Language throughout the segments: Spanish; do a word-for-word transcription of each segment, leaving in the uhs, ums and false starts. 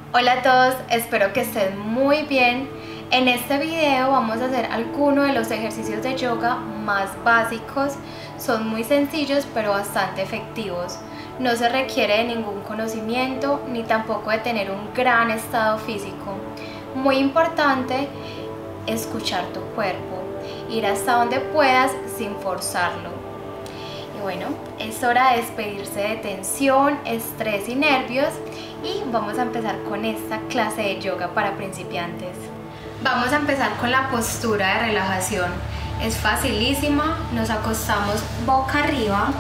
Hola a todos, espero que estén muy bien. En este video vamos a hacer algunos de los ejercicios de yoga más básicos. Son muy sencillos pero bastante efectivos. No se requiere de ningún conocimiento ni tampoco de tener un gran estado físico. Muy importante, escuchar tu cuerpo, ir hasta donde puedas sin forzarlo. Y bueno, es hora de despedirse de tensión, estrés y nervios y vamos a empezar con esta clase de yoga para principiantes. Vamos a empezar con la postura de relajación. Es facilísima, nos acostamos boca arriba,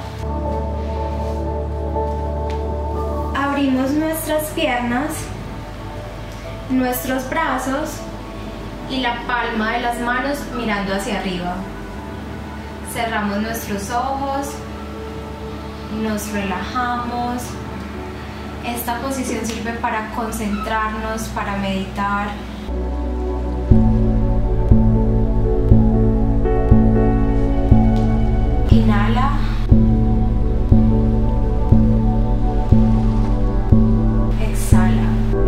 abrimos nuestras piernas, nuestros brazos y la palma de las manos mirando hacia arriba. Cerramos nuestros ojos, nos relajamos. Esta posición sirve para concentrarnos, para meditar. Inhala. Exhala.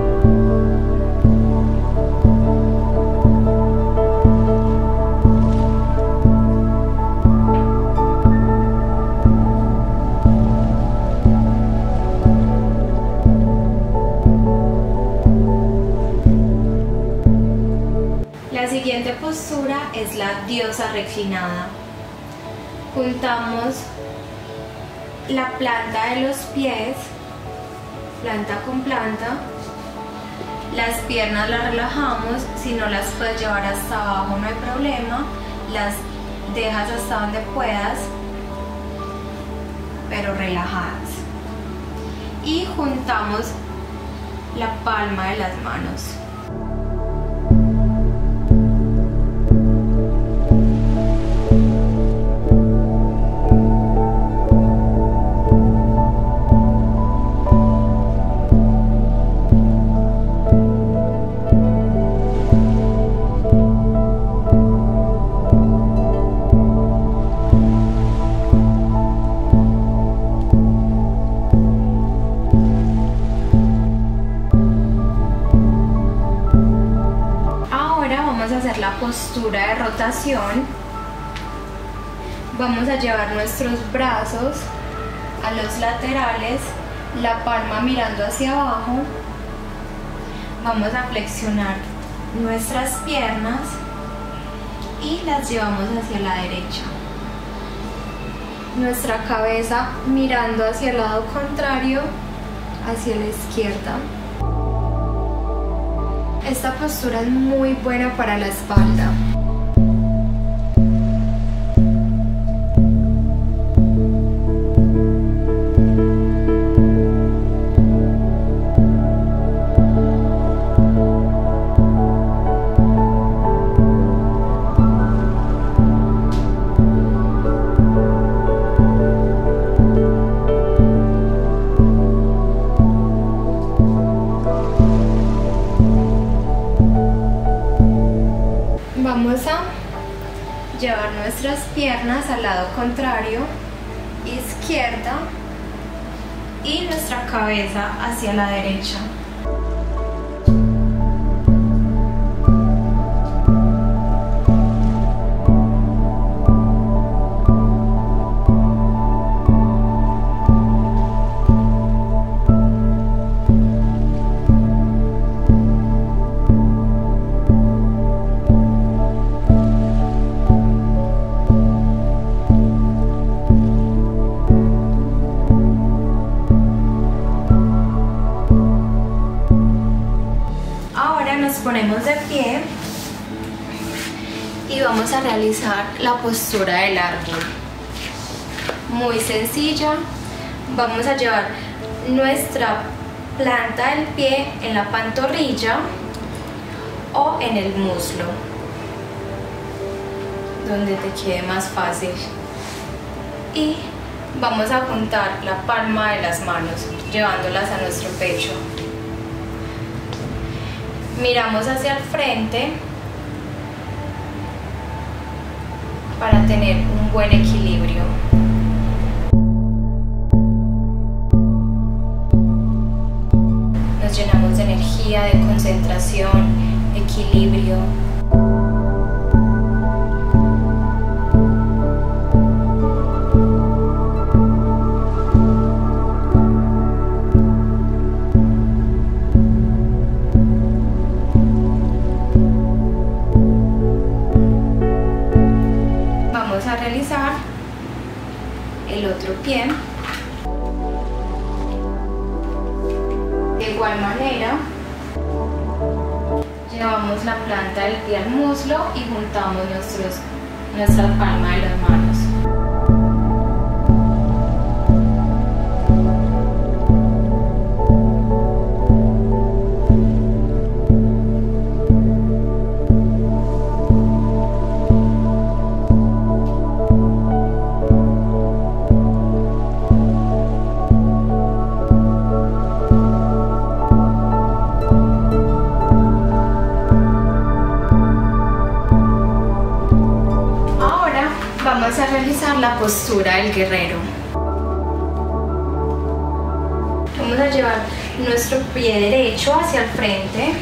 La siguiente postura es la diosa reclinada. Juntamos la planta de los pies, planta con planta. Las piernas las relajamos, si no las puedes llevar hasta abajo no hay problema, las dejas hasta donde puedas, pero relajadas. Y juntamos la palma de las manos. Vamos a hacer la postura de rotación. Vamos a llevar nuestros brazos a los laterales, la palma mirando hacia abajo. Vamos a flexionar nuestras piernas y las llevamos hacia la derecha. Nuestra cabeza mirando hacia el lado contrario, hacia la izquierda. Esta postura es muy buena para la espalda. Vamos a llevar nuestras piernas al lado contrario, izquierda, y nuestra cabeza hacia la derecha. Ponemos de pie y vamos a realizar la postura del árbol. Muy sencilla. Vamos a llevar nuestra planta del pie en la pantorrilla o en el muslo, donde te quede más fácil. Y vamos a juntar la palma de las manos, llevándolas a nuestro pecho. Miramos hacia el frente para tener un buen equilibrio. Nos llenamos de energía. energía, de concentración, equilibrio. Vamos a realizar el otro pie. De igual manera, llevamos la planta del pie al muslo y juntamos nuestros, nuestra palma de las manos. Vamos a realizar la postura del guerrero. Vamos a llevar nuestro pie derecho hacia el frente.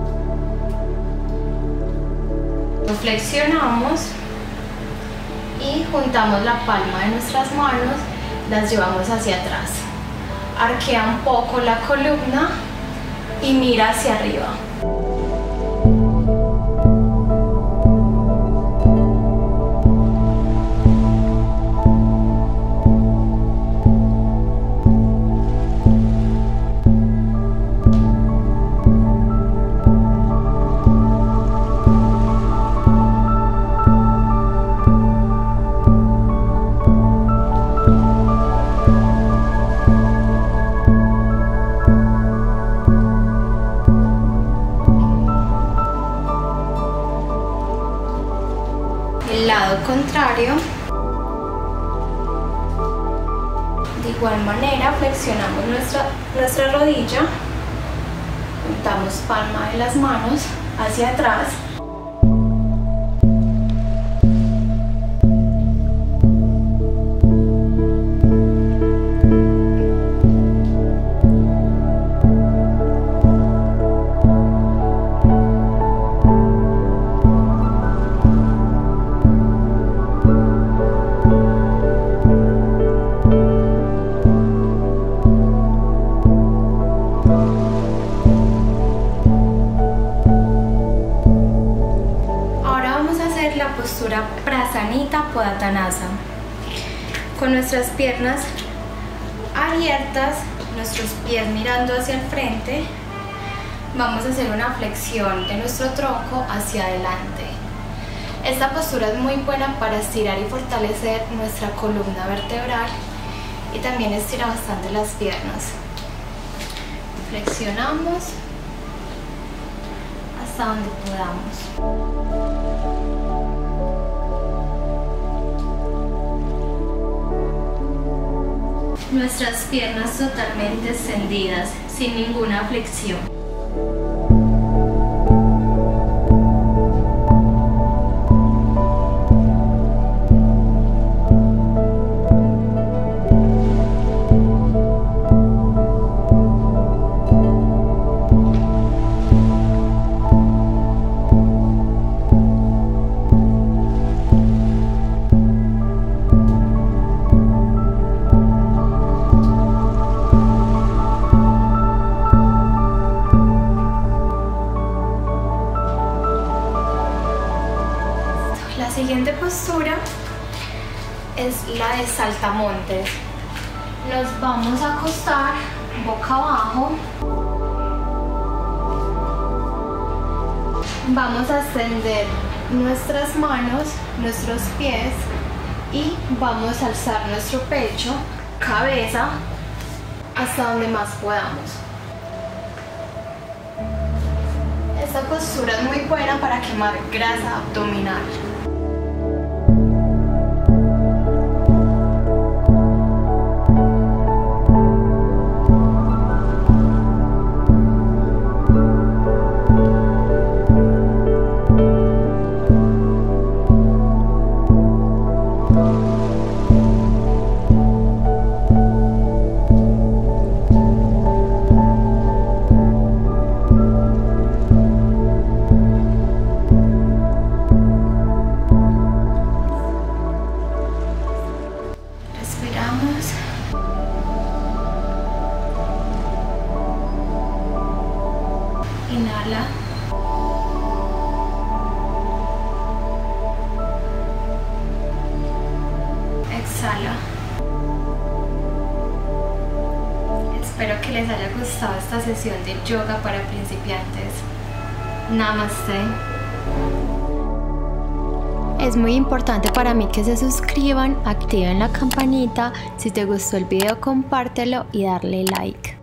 Lo flexionamos y juntamos la palma de nuestras manos, las llevamos hacia atrás. Arquea un poco la columna y mira hacia arriba. El lado contrario, de igual manera flexionamos nuestra, nuestra rodilla, juntamos palma de las manos hacia atrás. La postura Prasanita Padottanasana. Con nuestras piernas abiertas, nuestros pies mirando hacia el frente, vamos a hacer una flexión de nuestro tronco hacia adelante. Esta postura es muy buena para estirar y fortalecer nuestra columna vertebral y también estira bastante las piernas. Flexionamos hasta donde podamos. Nuestras piernas totalmente extendidas, sin ninguna flexión. La siguiente postura es la de saltamontes. Nos vamos a acostar boca abajo. Vamos a extender nuestras manos, nuestros pies y vamos a alzar nuestro pecho, cabeza, hasta donde más podamos. Esta postura es muy buena para quemar grasa abdominal. Inhala. Exhala. Espero que les haya gustado esta sesión de yoga para principiantes. Namaste. Es muy importante para mí que se suscriban, activen la campanita, si te gustó el video compártelo y darle like.